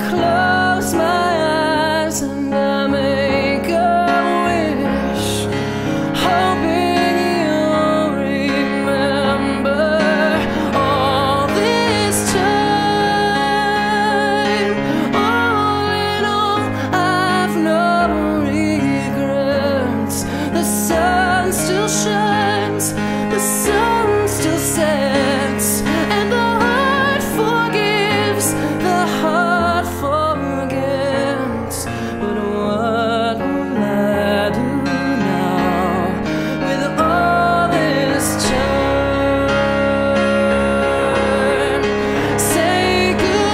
close my eyes and I make a wish, hoping you'll remember all this time. All in all, I've no regrets. The sun still shines, the sun still sets, and the heart forgives, the heart forgets. But what will I do now with all this time? Say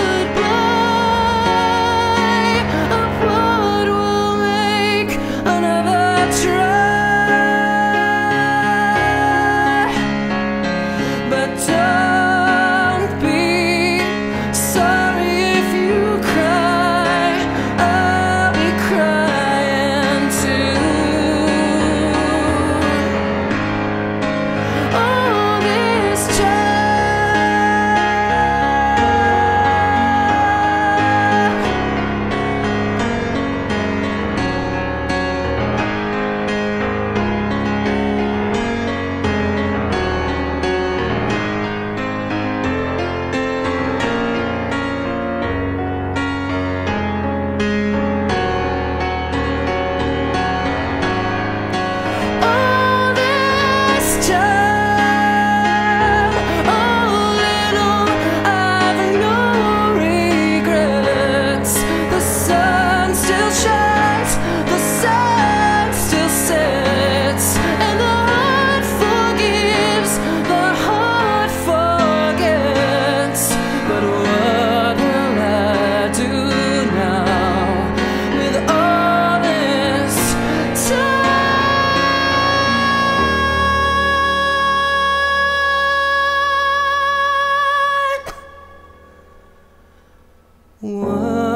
goodbye, upward will make another try. But don't be sorry if you cry, I'll be crying too. All this time, all in all, I've no regrets. The sun still shines, the sun still sets, and the heart forgives, the heart forgets. But what will I do now with all this time? What